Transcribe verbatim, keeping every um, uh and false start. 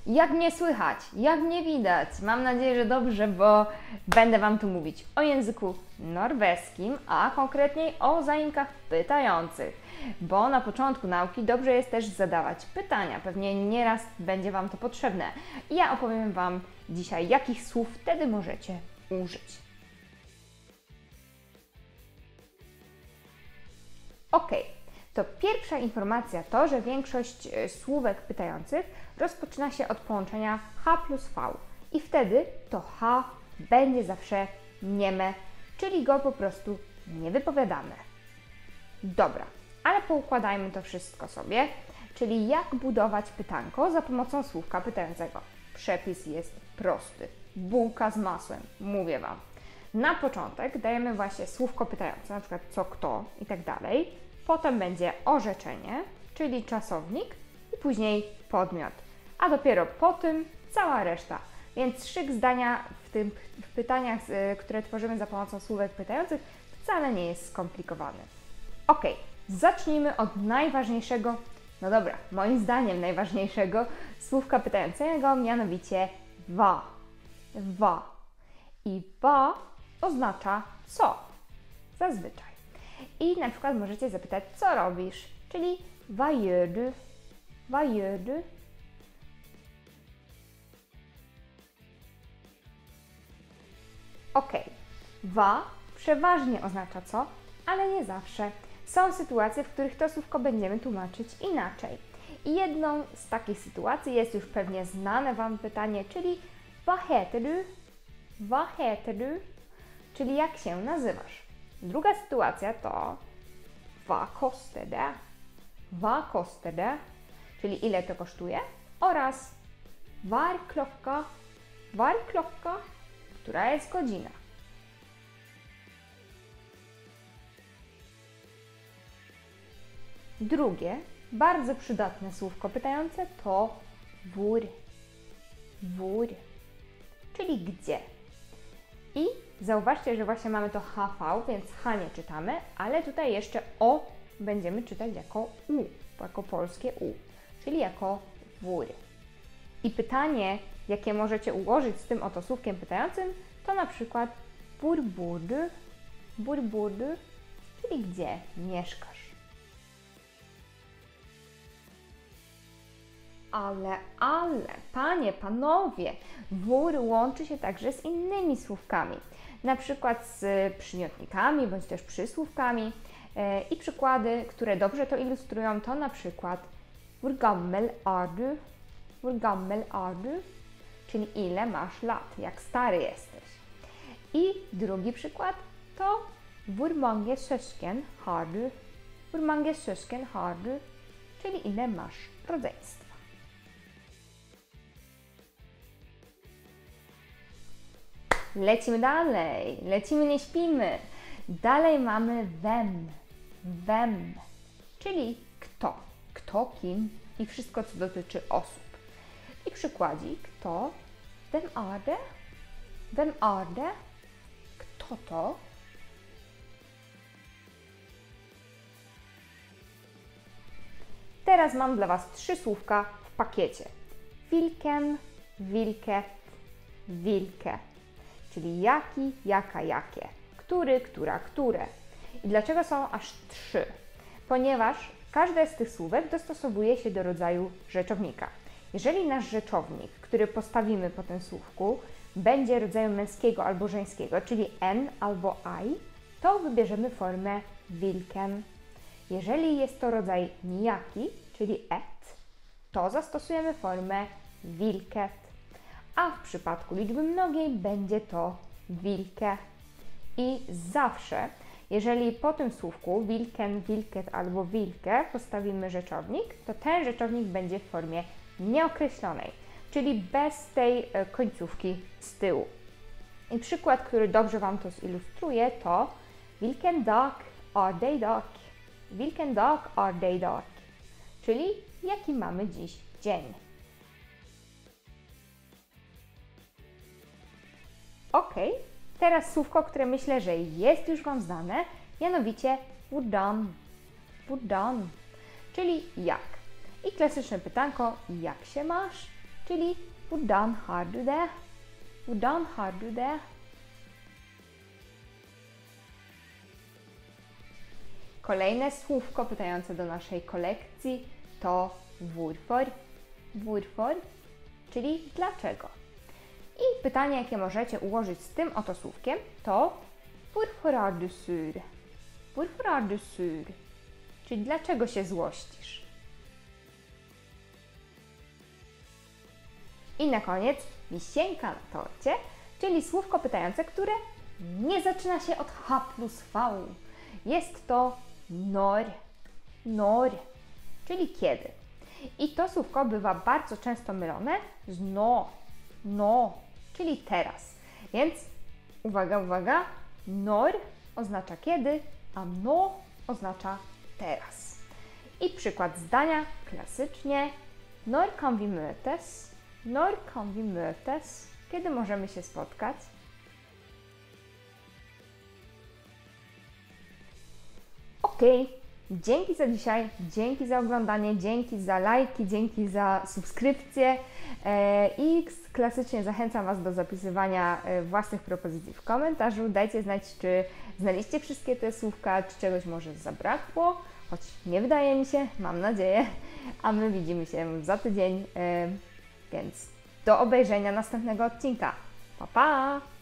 Jak mnie słychać? Jak mnie widać? Mam nadzieję, że dobrze, bo będę Wam tu mówić o języku norweskim, a konkretniej o zaimkach pytających. Bo na początku nauki dobrze jest też zadawać pytania. Pewnie nieraz będzie Wam to potrzebne. I ja opowiem Wam dzisiaj, jakich słów wtedy możecie użyć. Ok. To pierwsza informacja to, że większość słówek pytających rozpoczyna się od połączenia H plus V i wtedy to H będzie zawsze nieme, czyli go po prostu nie wypowiadamy. Dobra, ale poukładajmy to wszystko sobie, czyli jak budować pytanko za pomocą słówka pytającego. Przepis jest prosty. Bułka z masłem, mówię Wam. Na początek dajemy właśnie słówko pytające, na przykład co, kto i tak dalej. Potem będzie orzeczenie, czyli czasownik i później podmiot, a dopiero po tym cała reszta. Więc szyk zdania w, tym, w pytaniach, które tworzymy za pomocą słówek pytających, wcale nie jest skomplikowany. Ok, zacznijmy od najważniejszego, no dobra, moim zdaniem najważniejszego słówka pytającego, mianowicie wa. Wa. I wa oznacza co? Zazwyczaj. I na przykład możecie zapytać, co robisz? Czyli vad gör du? Vad gör du? Ok. Va przeważnie oznacza co, ale nie zawsze. Są sytuacje, w których to słówko będziemy tłumaczyć inaczej. I jedną z takich sytuacji jest już pewnie znane Wam pytanie, czyli vad heter du? Vad heter du? Czyli jak się nazywasz? Druga sytuacja to vad koster det? Vad koster det? Czyli ile to kosztuje? Oraz var klocka? Var klocka? Która jest godzina? Drugie, bardzo przydatne słówko pytające to wór. Wór, czyli gdzie. I zauważcie, że właśnie mamy to H V, więc H nie czytamy, ale tutaj jeszcze O będziemy czytać jako U, jako polskie U, czyli jako wór. I pytanie, jakie możecie ułożyć z tym oto słówkiem pytającym, to na przykład hvor bor du? Hvor bor du? Czyli gdzie mieszkasz. Ale, ale, panie, panowie, wór łączy się także z innymi słówkami, na przykład z przymiotnikami bądź też przysłówkami. I przykłady, które dobrze to ilustrują, to na przykład hvor gammel er du? Hvor gammel er du? Czyli ile masz lat, jak stary jesteś. I drugi przykład to hvor mange søsken har du? Hvor mange søsken har du? Czyli ile masz rodzeństwa. Lecimy dalej, lecimy, nie śpimy. Dalej mamy wem, wem, czyli kto, kto kim i wszystko, co dotyczy osób. I przykładzik to vem er det? Vem er det? Kto to? Teraz mam dla Was trzy słówka w pakiecie. Vilken, vilket, vilke. Czyli jaki, jaka, jakie. Który, która, które. I dlaczego są aż trzy? Ponieważ każde z tych słówek dostosowuje się do rodzaju rzeczownika. Jeżeli nasz rzeczownik, który postawimy po tym słówku, będzie rodzaju męskiego albo żeńskiego, czyli en albo I, to wybierzemy formę vilken. Jeżeli jest to rodzaj nijaki, czyli et, to zastosujemy formę vilket. A w przypadku liczby mnogiej będzie to vilke. I zawsze, jeżeli po tym słówku vilken, vilket albo vilke postawimy rzeczownik, to ten rzeczownik będzie w formie nieokreślonej, czyli bez tej końcówki z tyłu. I przykład, który dobrze Wam to zilustruje, to vilken dag er det idag? Vilken dag er det idag? Czyli jaki mamy dziś dzień. Ok, teraz słówko, które myślę, że jest już Wam znane, mianowicie hvordan. Hvordan, czyli jak. I klasyczne pytanko, jak się masz? czyli hvordan har du det? Hvordan har du det? Kolejne słówko pytające do naszej kolekcji to hvorfor. Hvorfor, czyli dlaczego. I pytanie, jakie możecie ułożyć z tym oto słówkiem, to hvorfor er du sur? Hvorfor er du sur? Czyli dlaczego się złościsz? I na koniec wisienka na torcie, czyli słówko pytające, które nie zaczyna się od H plus V. Jest to når. Når, czyli kiedy. I to słówko bywa bardzo często mylone z no. No, czyli teraz. Więc uwaga, uwaga, når oznacza kiedy, a no oznacza teraz. I przykład zdania klasycznie. Når kan vi møtes? Når kan vi møtes? Kiedy możemy się spotkać? Ok, dzięki za dzisiaj, dzięki za oglądanie, dzięki za lajki, dzięki za subskrypcje i klasycznie zachęcam Was do zapisywania własnych propozycji w komentarzu. Dajcie znać, czy znaliście wszystkie te słówka, czy czegoś może zabrakło, choć nie wydaje mi się, mam nadzieję, a my widzimy się za tydzień, więc do obejrzenia następnego odcinka. Pa, pa!